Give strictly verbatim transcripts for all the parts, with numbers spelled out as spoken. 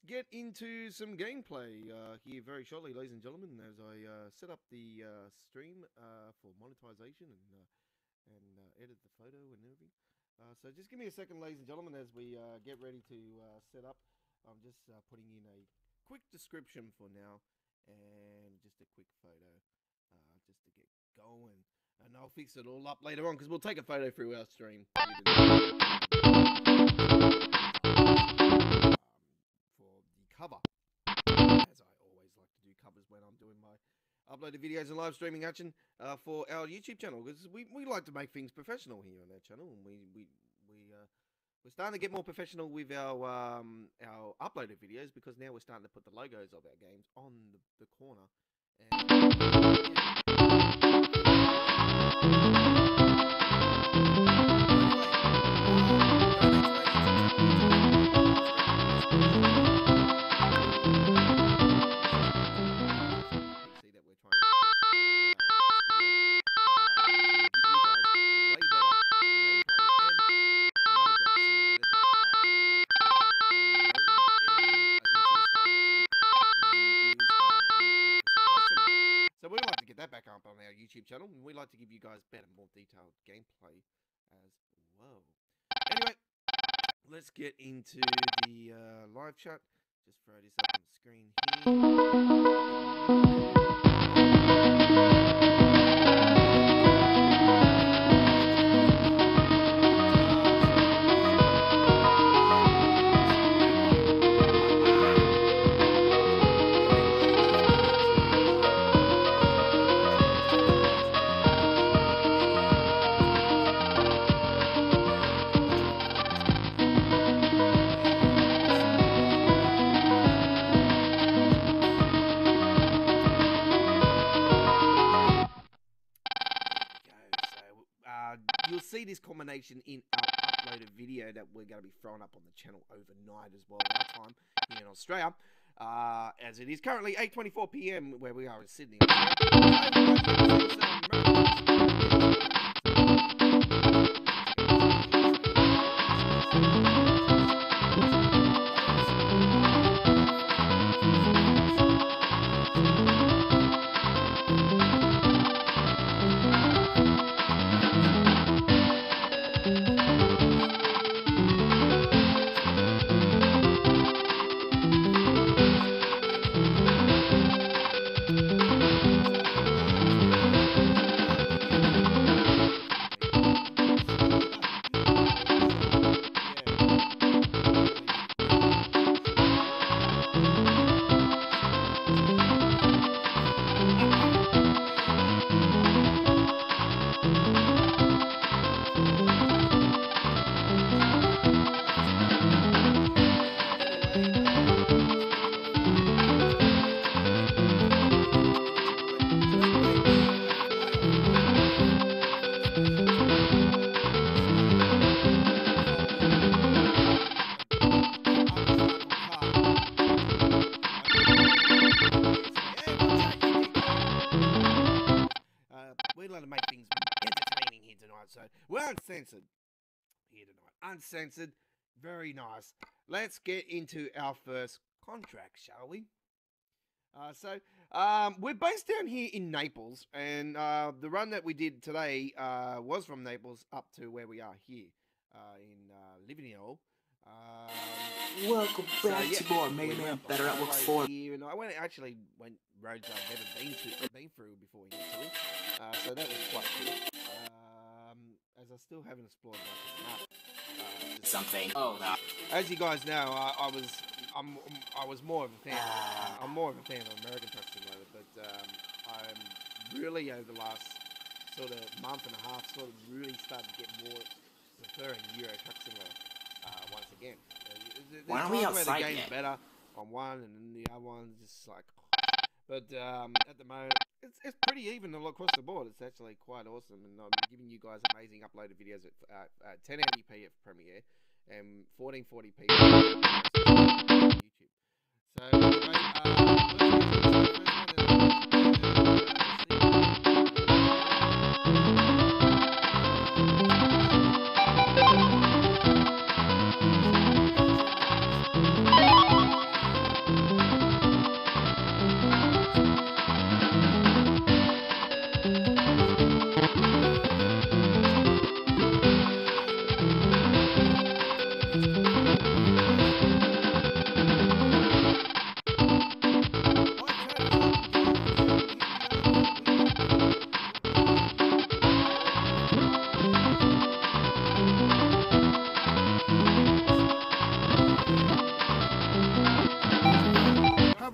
get into some gameplay uh, here very shortly, ladies and gentlemen, as I uh, set up the uh, stream uh, for monetization and uh, and uh, edit the photo and everything. Uh, so just give me a second, ladies and gentlemen, as we uh, get ready to uh, set up. I'm just uh, putting in a quick description for now and just a quick photo uh, just to get going. And I'll fix it all up later on because we'll take a photo through our stream. Cover, as I always like to do covers when I'm doing my uploaded videos and live streaming action uh, for our YouTube channel, because we, we like to make things professional here on our channel, and we we we uh, we're starting to get more professional with our um, our uploaded videos, because now we're starting to put the logos of our games on the, the corner. And, YouTube channel, and we like to give you guys better, more detailed gameplay as well. Anyway, let's get into the uh, live chat. Just throw this up on the screen here. See this combination in our uploaded video that we're going to be throwing up on the channel overnight as well, our time here in Australia, uh, as it is currently eight twenty-four p m where we are in Sydney. So we're uncensored here tonight. Uncensored. Very nice. Let's get into our first contract, shall we? Uh, so um, we're based down here in Naples, and uh, the run that we did today uh, was from Naples up to where we are here uh, in uh, Livigno. Um, Welcome back so, yeah, to more Mega Man Better at Work four. Here, and I went actually went roads I've never been to, been through before in Italy. Uh, so that was quite cool. Uh, as I still haven't explored much of the map. Uh, Something. Oh no. As you guys know, I, I was I'm I was more of a fan. Uh, I'm more of a fan of American Truck Simulator, but um, I'm really over the last sort of month and a half, sort of really started to get more preferring Euro Truck Simulator uh, once again. Uh, Why aren't we outside the game's yet? better on one, and then the other one's just like. But um, at the moment, it's, it's pretty even all across the board. It's actually quite awesome, and I'm giving you guys amazing uploaded videos at uh, uh, ten eighty p at Premiere and fourteen forty p on YouTube. So, anyway, uh, let's get into the first one.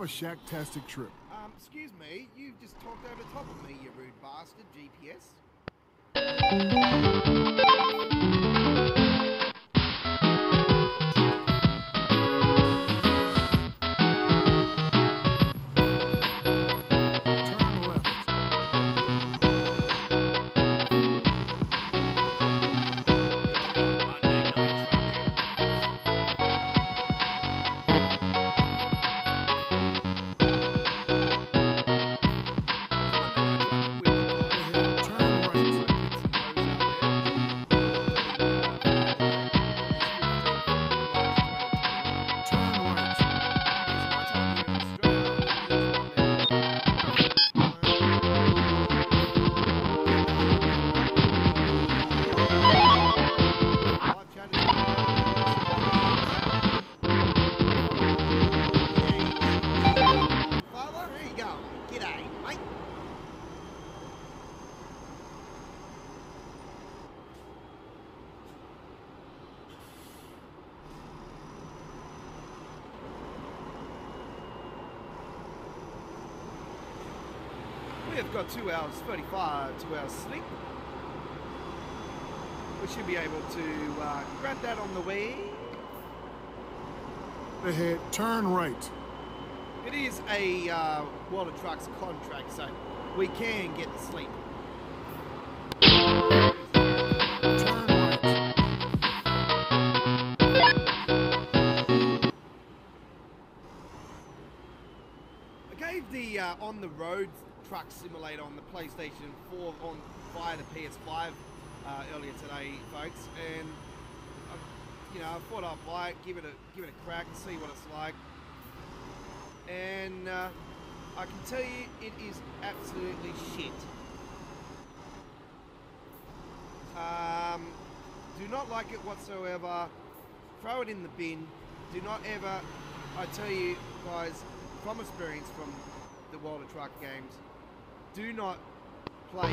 a shack-tastic trip. Um, excuse me, you've just talked over the top of me, you rude bastard, G P S. We've got two hours thirty-five, two hours sleep. We should be able to uh, grab that on the way. Ahead, turn right. It is a uh, World of Trucks contract, so we can get to sleep. Turn right. I gave the uh, on the road truck simulator on the PlayStation four on via the P S five uh, earlier today, folks, and uh, you know I thought I'd buy it, give it a give it a crack, and see what it's like. And uh, I can tell you, it is absolutely shit. Um, do not like it whatsoever. Throw it in the bin. Do not ever. I tell you guys, from experience from the World of Truck games, do not play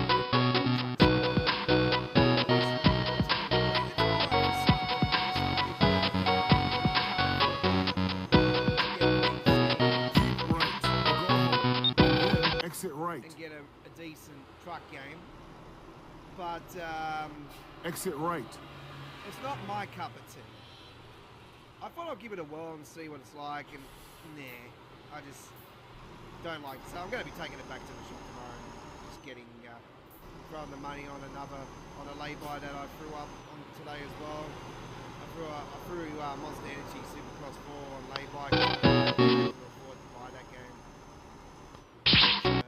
Exit right. and get a, a decent truck game. But um, Exit right. it's not my cup of tea. I thought I'd give it a whirl and see what it's like, and nah, I just don't like it. So I'm going to be taking it back to the shop tomorrow and just getting, uh, throwing the money on another, on a lay-by that I threw up on today as well. I threw, uh, I threw uh, Monster Energy Supercross four on lay-by. I couldn't afford to buy that game. So,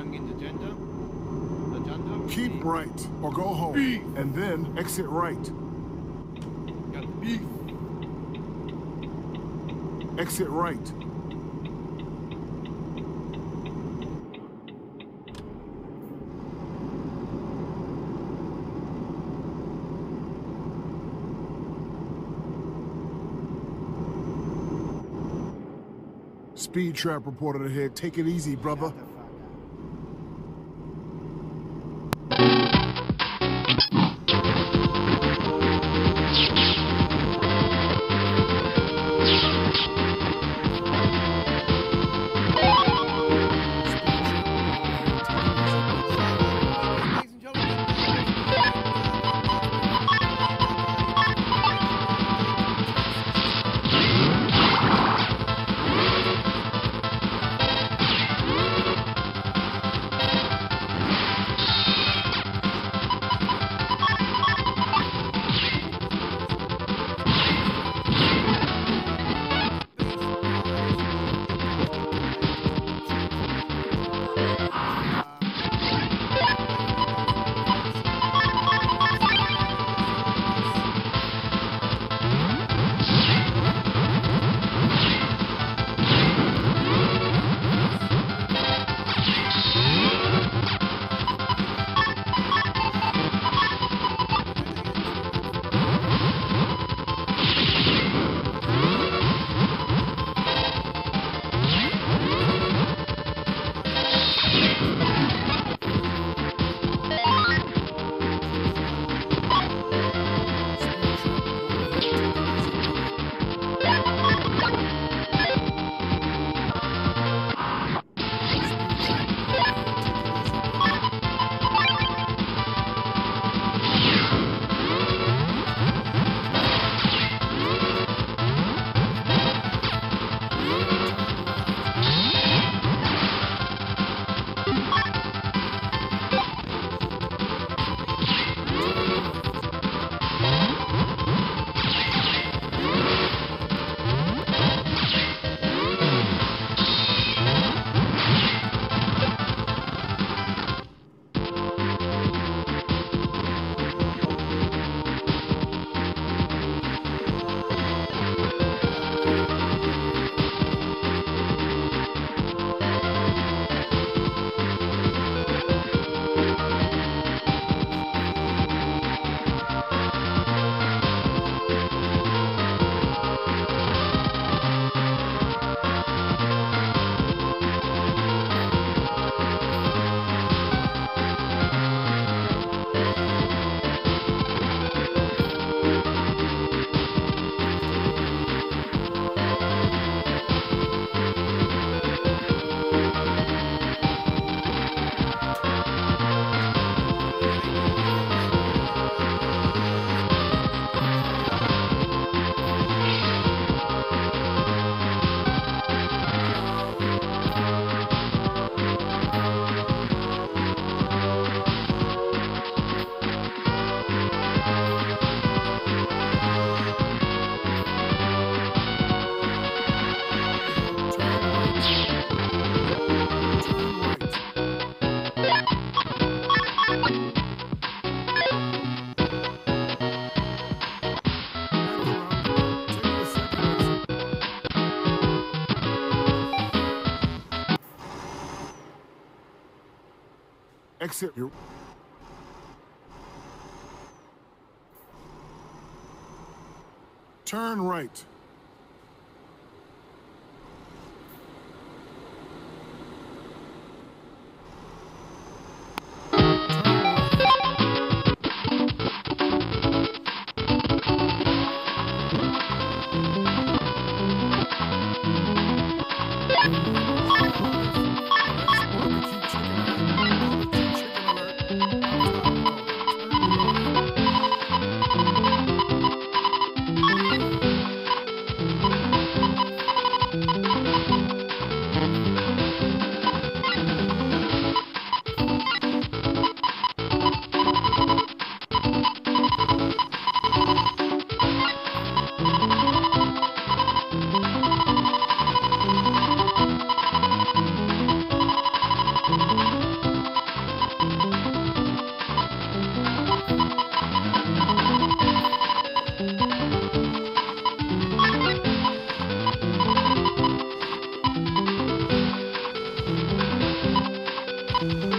going into gender. Agenda. Keep right or go home. Beef. And then exit right. Got the beef. Exit right. Speed trap reported ahead. Take it easy, brother. Exit. Turn right.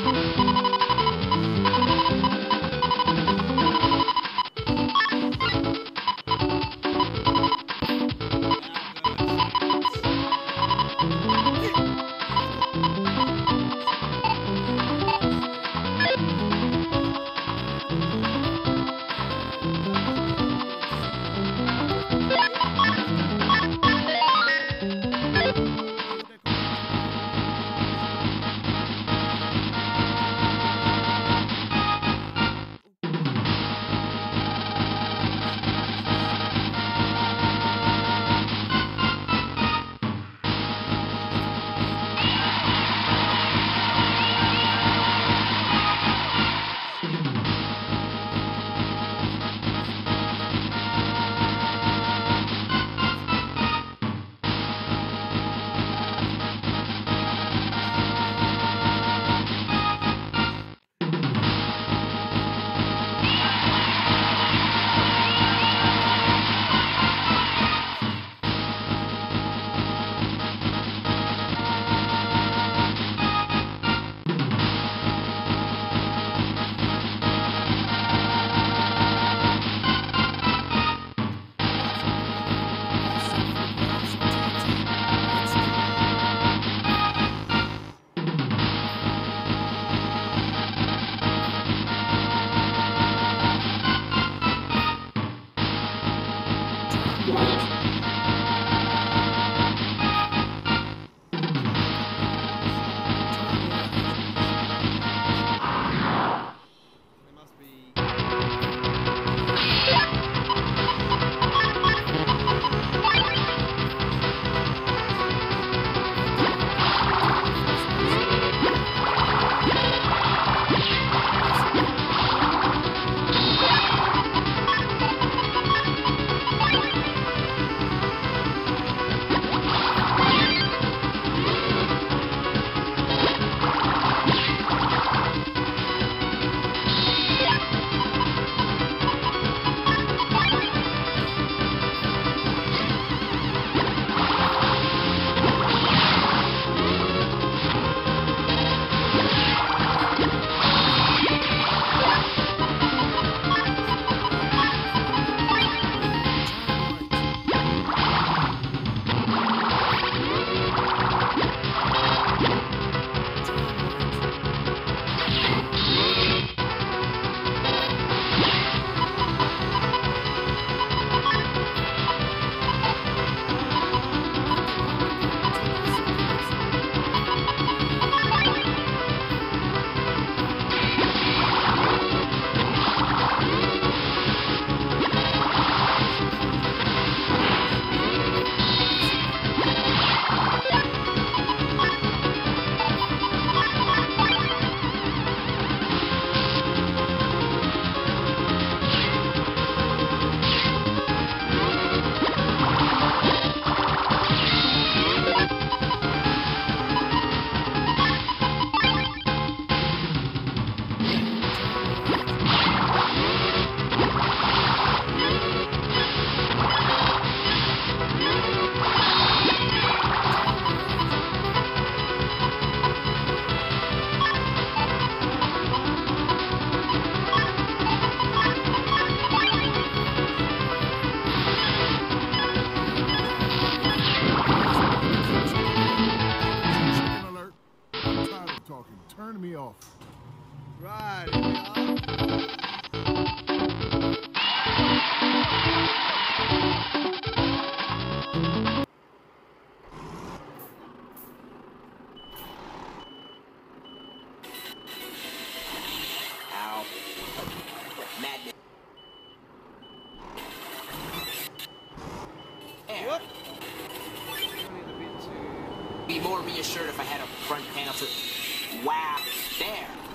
Be more reassured if I had a front panel to... Wow, there.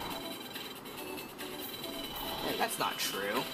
Hey, that's not true.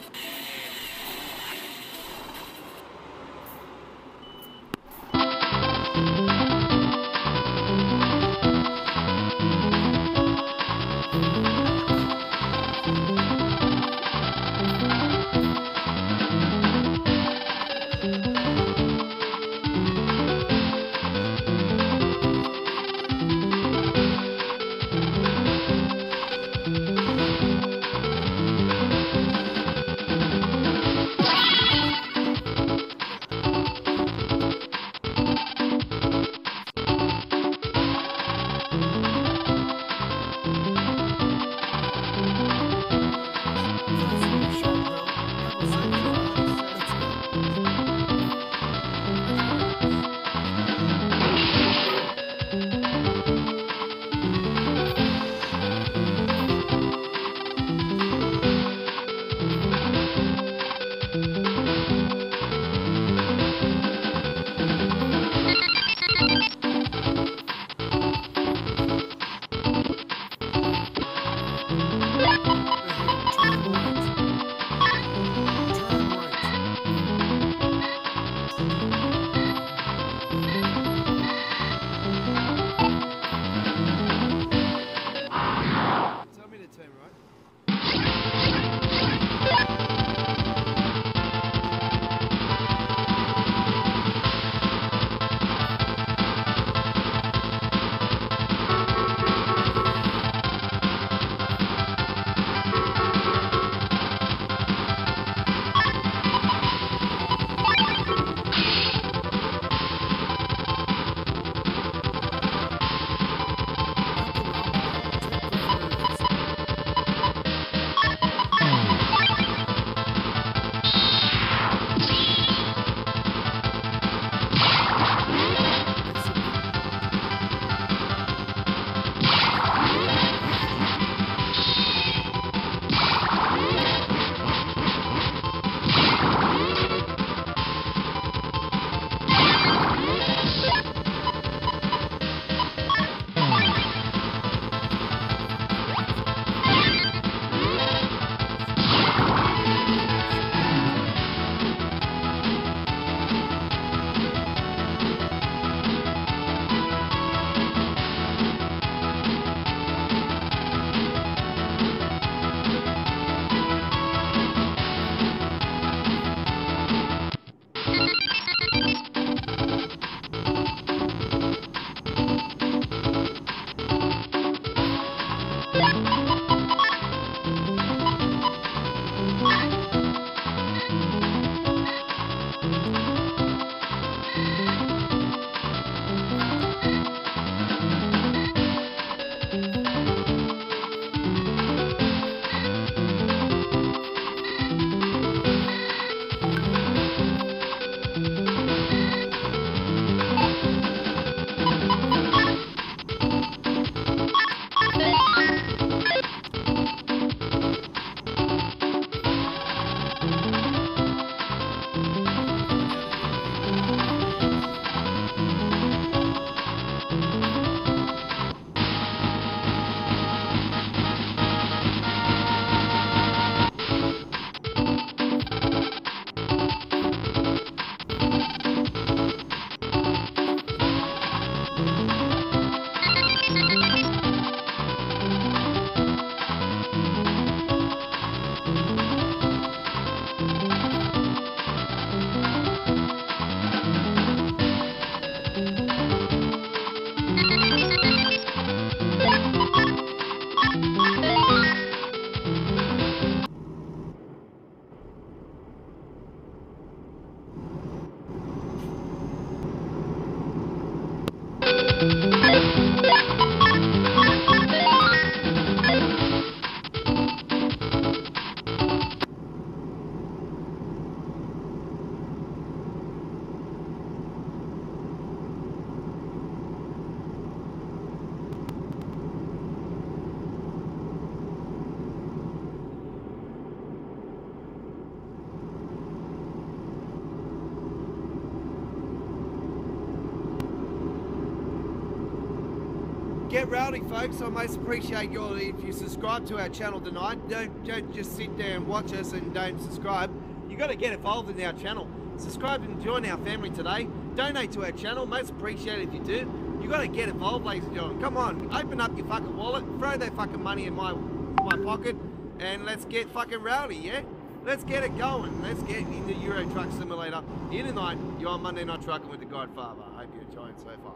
get rowdy, folks. I most appreciate your if you subscribe to our channel tonight. Don't don't just sit there and watch us and don't subscribe. You got to get involved in our channel. Subscribe and join our family today. Donate to our channel. Most appreciated if you do. You got to get involved, ladies and gentlemen. Come on, open up your fucking wallet, throw that fucking money in my my pocket, and let's get fucking rowdy, yeah? Let's get it going. Let's get in the Euro Truck Simulator. Here tonight, you're on Monday Night Trucking with the Godfather. I hope you're enjoying so far.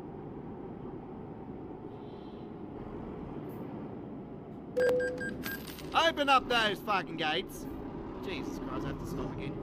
Open up those fucking gates. Jesus Christ, I have to stop again.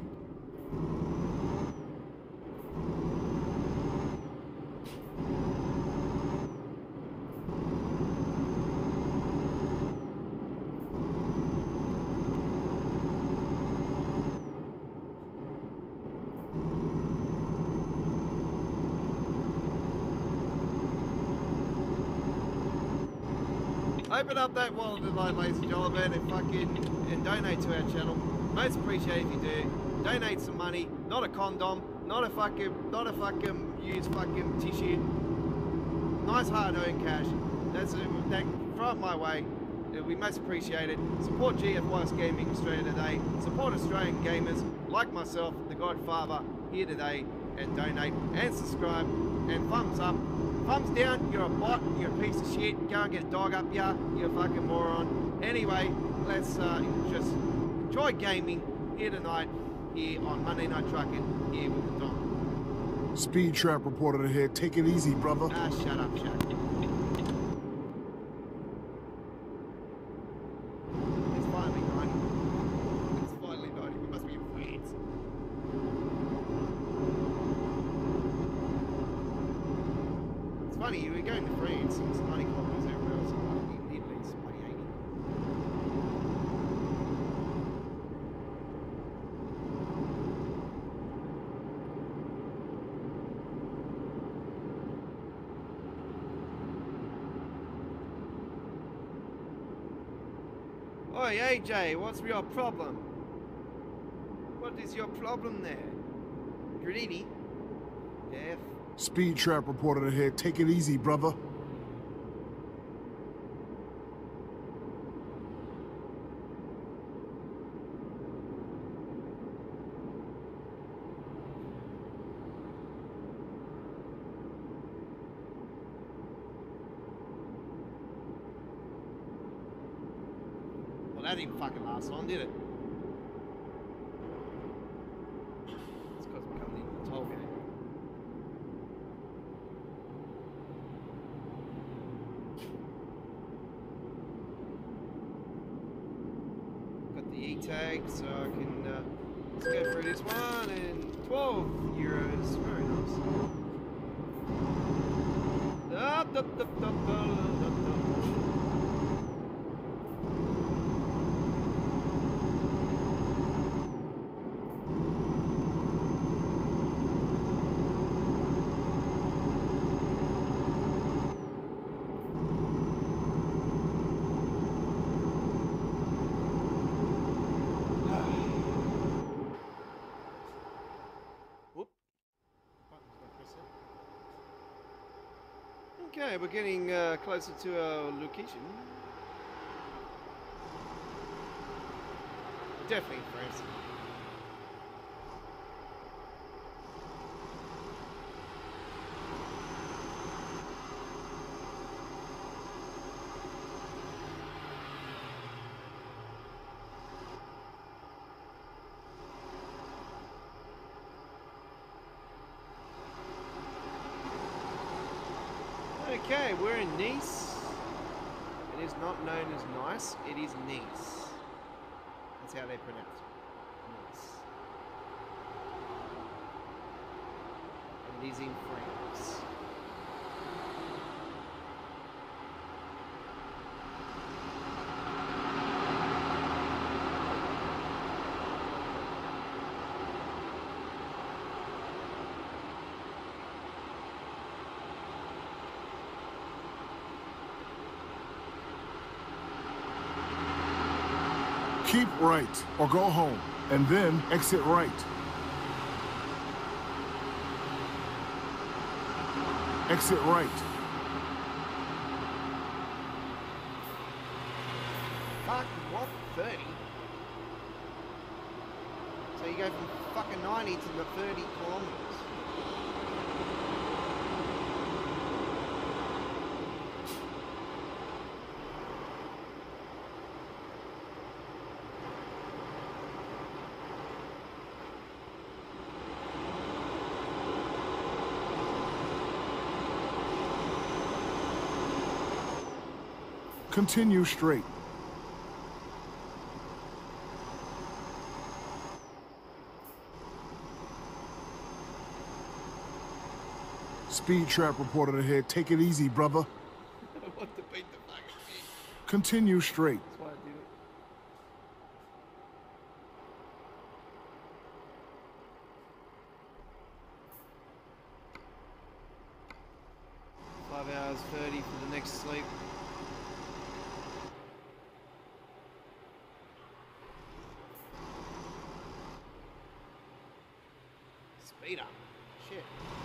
Open up that wallet tonight, ladies and gentlemen, and fucking and donate to our channel. Most appreciate if you do. Donate some money, not a condom, not a fucking, not a fucking used fucking tissue. Nice hard-earned cash. That's a, that throw it my way. It'll be most appreciated. Support G F Y S Gaming Australia today. Support Australian gamers like myself, the Godfather, here today, and donate and subscribe and thumbs up. Thumbs down, you're a bot, you're a piece of shit, go and get a dog up ya, you're a fucking moron. Anyway, let's uh, just enjoy gaming here tonight, here on Monday Night Trucking, here with the Don. Speed trap reported ahead. Take it easy, brother. Ah, shut up, Shaq. It's finally ninety. It's finally ninety, we must be in France. It's funny, you were going to France, and it's ninety kilometers everywhere else, and you need at least bloody eighty. Oi, A J, what's your problem? What is your problem there? Greedy? Deaf? Speed trap reported ahead. Take it easy, brother. Well, that didn't fucking last long, did it? It's because we're coming into the toll gate. Got the E-tag, so I can uh, let's go through this one, and twelve euros, very nice. Da, da, da, da, da, da, da. Okay, we're getting uh, closer to our location. Definitely France. Okay, we're in Nice. It is not known as Nice, it is Nice. That's how they pronounce it. Nice. And it is in France. Keep right or go home, and then exit right. Exit right. fuck? What? thirty? So you go from fucking ninety to the thirty kilometers. Continue straight. Speed trap reported ahead. Take it easy, brother. I want to beat the fucking shit. Continue straight. That's why I did it. Five hours thirty for the next sleep. Speed up. Shit.